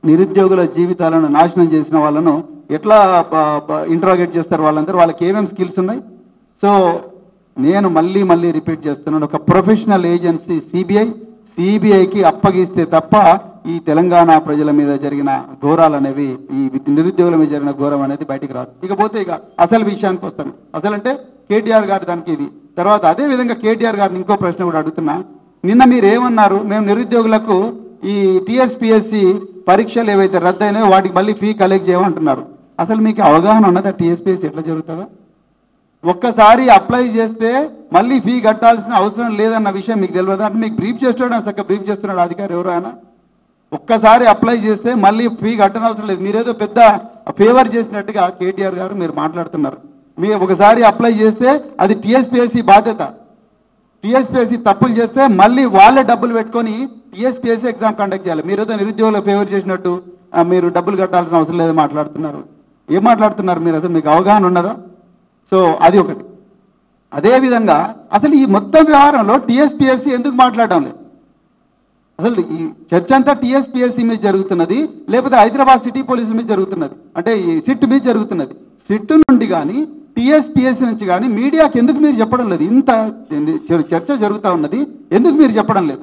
నిరుద్యోగుల జీవితాలను నాశనం చేసిన వాళ్ళను ఎట్లా ఇంట్రాగేట్ చేస్తారు వాళ్ళందరూ, వాళ్ళకి ఏమేమి స్కిల్స్ ఉన్నాయి? సో నేను మళ్ళీ రిపీట్ చేస్తున్నాను, ఒక ప్రొఫెషనల్ ఏజెన్సీ సిబిఐకి అప్పగిస్తే తప్ప ఈ తెలంగాణ ప్రజల మీద జరిగిన ఘోరాలు అనేవి, ఈ నిరుద్యోగుల మీద జరిగిన ఘోరం అనేది బయటికి రాదు. ఇకపోతే ఇక అసలు విషయానికి వస్తాను. అసలు అంటే కేటీఆర్ గారి దానికి ఇది. తర్వాత అదే విధంగా కేటీఆర్ గారిని ఇంకో ప్రశ్న కూడా అడుగుతున్నా. నిన్న మీరు ఏమన్నారు? మేము నిరుద్యోగులకు ఈ టీఎస్పీఎస్సీ పరీక్షలు ఏవైతే రద్దయినాయో వాటికి మళ్ళీ ఫీ కలెక్ట్ చేయమంటున్నారు. అసలు మీకు అవగాహన ఉన్నదా టీఎస్పీఎస్సీ ఎట్లా జరుగుతుందో? ఒక్కసారి అప్లై చేస్తే మళ్ళీ ఫీ కట్టాల్సిన అవసరం లేదన్న విషయం మీకు తెలియదు. అంటే మీకు బ్రీఫ్ చేస్తున్నాడు, చక్కగా బ్రీఫ్ చేస్తున్నాడు అధికారి ఎవరు ఆయన. ఒక్కసారి అప్లై చేస్తే మళ్ళీ ఫీ కట్టనవసరం లేదు. మీరేదో పెద్ద ఫేవర్ చేసినట్టుగా కేటీఆర్ గారు మీరు మాట్లాడుతున్నారు. మీరు ఒకసారి అప్లై చేస్తే అది టీఎస్పీఎస్సీ బాధ్యత. టీఎస్పీఎస్సీ తప్పులు చేస్తే మళ్ళీ వాళ్ళే డబ్బులు పెట్టుకొని టీఎస్పీఎస్సీ ఎగ్జామ్ కండక్ట్ చేయాలి. మీరేదో నిరుద్యోగులకు ఫేవర్ చేసినట్టు మీరు డబ్బులు కట్టాల్సిన అవసరం లేదు మాట్లాడుతున్నారు. ఏం మాట్లాడుతున్నారు మీరు? అసలు మీకు అవగాహన ఉన్నదా? సో అది ఒకటి. అదేవిధంగా అసలు ఈ మొత్తం వ్యవహారంలో టీఎస్పీఎస్సీ ఎందుకు మాట్లాడడం లేదు? అసలు ఈ చర్చ అంతా టీఎస్పీఎస్సీ మీద జరుగుతున్నది, లేకపోతే హైదరాబాద్ సిటీ పోలీసుల మీద జరుగుతున్నది, అంటే ఈ సిట్ మీద జరుగుతున్నది. సిట్ నుండి కానీ టీఎస్పీఎస్సీ నుంచి కానీ మీడియాకి ఎందుకు మీరు చెప్పడం లేదు? ఇంత చర్చ జరుగుతూ ఉన్నది, ఎందుకు మీరు చెప్పడం లేదు?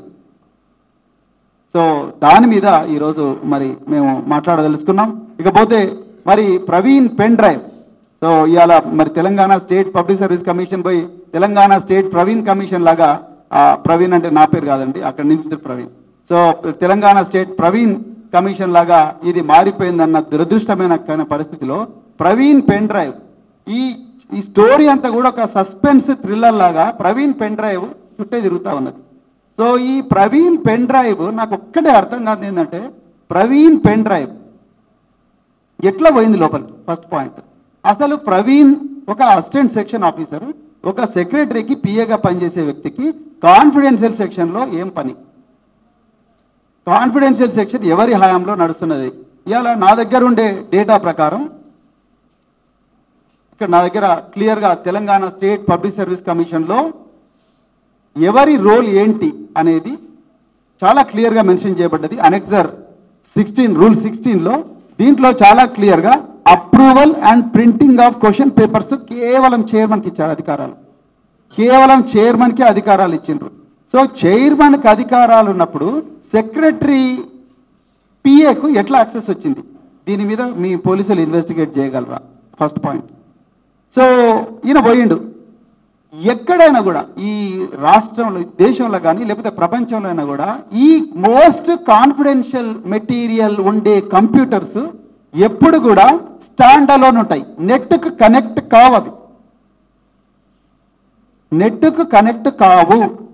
సో దాని మీద ఈరోజు మరి మేము మాట్లాడదలుచుకున్నాం. ఇకపోతే మరి ప్రవీణ్ పెన్ డ్రైవ్. సో ఇవాళ మరి Telangana state public service commission పోయి తెలంగాణ స్టేట్ ప్రవీణ్ కమిషన్ లాగా, ప్రవీణ్ అంటే నా పేరు కాదండి, అక్కడ నుంచి Praveen. So Telangana state Praveen commission లాగా ఇది మారిపోయిందన్న దురదృష్టమైన పరిస్థితిలో ప్రవీణ్ పెన్ డ్రైవ్, ఈ స్టోరీ అంతా కూడా ఒక సస్పెన్స్ థ్రిల్లర్ లాగా ప్రవీణ్ పెన్ డ్రైవ్ చుట్టే తిరుగుతూ ఉన్నది. సో ఈ ప్రవీణ్ పెన్ డ్రైవ్ నాకు ఒక్కటే అర్థం కాదు ఏంటంటే, ప్రవీణ్ పెన్ డ్రైవ్ ఎట్లా పోయింది లోపలికి? First point. అసలు ప్రవీణ్ ఒక అసిస్టెంట్ సెక్షన్ ఆఫీసర్, ఒక సెక్రటరీకి పిఏగా పనిచేసే వ్యక్తికి కాన్ఫిడెన్షియల్ సెక్షన్లో ఏం పని? కాన్ఫిడెన్షియల్ సెక్షన్ ఎవరి హయాంలో నడుస్తున్నది? ఇవాళ నా దగ్గర ఉండే డేటా ప్రకారం ఇక్కడ నా దగ్గర క్లియర్గా తెలంగాణ స్టేట్ పబ్లిక్ సర్వీస్ కమిషన్లో ఎవరి రోల్ ఏంటి అనేది చాలా క్లియర్గా మెన్షన్ చేయబడ్డది. అనెక్సర్ 16 రూల్ 16లో దీంట్లో చాలా క్లియర్గా approval and printing of question papers కేవలం చైర్మన్కి ఇచ్చారు అధికారాలు. కేవలం చైర్మన్కి అధికారాలు ఇచ్చిండ్రు. సో చైర్మన్కి అధికారాలు ఉన్నప్పుడు సెక్రటరీ పిఏకు ఎట్లా యాక్సెస్ వచ్చింది? దీని మీద మీ పోలీసులు ఇన్వెస్టిగేట్ చేయగలరా? First point. సో ఈయన పోయిండు. ఎక్కడైనా కూడా ఈ రాష్ట్రంలో, దేశంలో కానీ లేకపోతే ప్రపంచంలో అయినా కూడా ఈ మోస్ట్ కాన్ఫిడెన్షియల్ మెటీరియల్ ఉండే కంప్యూటర్స్ ఎప్పుడు కూడా స్టాండ్ అలోన్ ఉంటాయి. నెట్కు కనెక్ట్ కావు. అవి నెట్కు కనెక్ట్ కావు.